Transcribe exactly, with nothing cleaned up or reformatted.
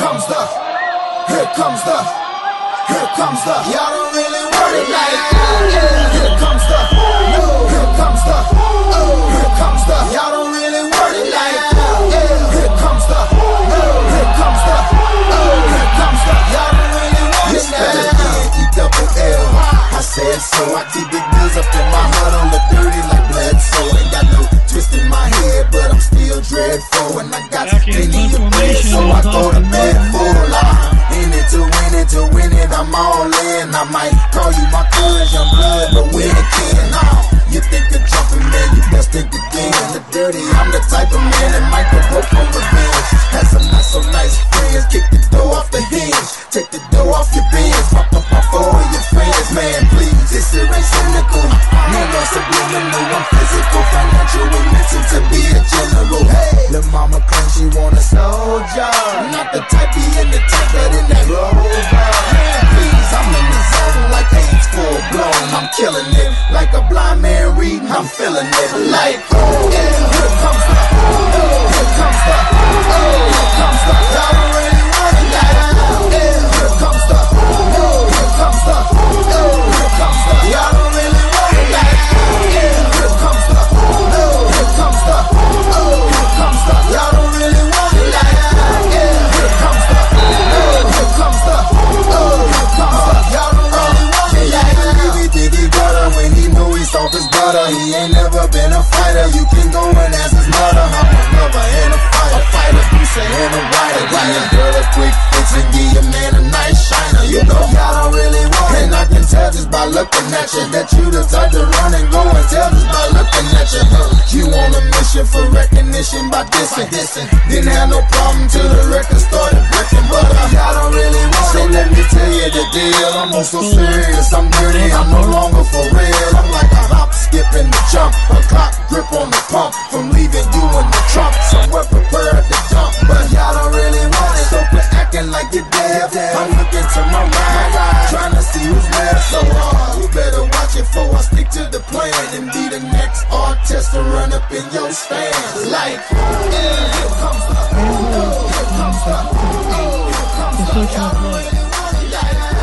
comes the, here comes the, here comes the. Y'all don't really want it like that. Here comes the, here comes the, here comes the. Y'all don't really want it like that. Here comes the, here comes the, here comes the. Y'all don't really want it like that. E double L, I said so. I keep big bills up in my heart on the dirty like blood. So ain't got no twist in my head, but I'm still dreadful. And I got plenty of bread, so I go to bed full. I'm in it to win it, to win it, I'm all in. I might call you my cuz, young blood, but we ain't kin. Nah, you think you're jumping, man, you best think again. The dirty, I'm the type of man that might go broke on revenge. Had some not so nice friends, kick the door off the hinge, take the door off your bins, pop up my phone with your friends. Man, please, this shit ain't cynical. Me no subliminal, I'm physical, financial, and mental to be a general. Hey, lil' mama claims she want a soldier, not the type be in the tank, but in that rover. Please, I'm in the zone like AIDS full blown. I'm killing it like a blind man reading. I'm feeling it like, oh yeah, here comes the, here comes the, here comes the. Y'all don't really want it like that. Here comes the, here comes the, here comes the. Y'all don't really want it like that. Here comes the, here comes the, here comes the. Y'all don't really want it like that. Here comes the, here comes the, here comes the. Y'all don't really want it like that. He think he got her when he know he's off his butter. He ain't never been a fighter. You can go and ask his mother. I'm a lover and a fighter. A fighter, you say and a writer. Give your girl a quick fix and give your man a nice shiner. You know y'all don't really want it. And I can tell just by looking at you that you the type to run and go and tell just by looking at you. You on a mission for recognition by dissing. Didn't have no problem till the record started breaking. But uh, y'all don't really want it. So let me tell you the deal. I'm also serious, I'm dirty, I'm no longer for real. I'm like a hop, skip, and the jump, a clock grip on the pump. From leaving you in the trunk, somewhere prepared to dump. But y'all don't really want it, so quit acting like you're dead. I'm looking to my right, trying to see who's left. So uh, you better watch it for I stick to the plan and be the next artist to run up in your stands. Like, yeah, here comes the, here comes the, here comes the. Y'all don't really want it like that.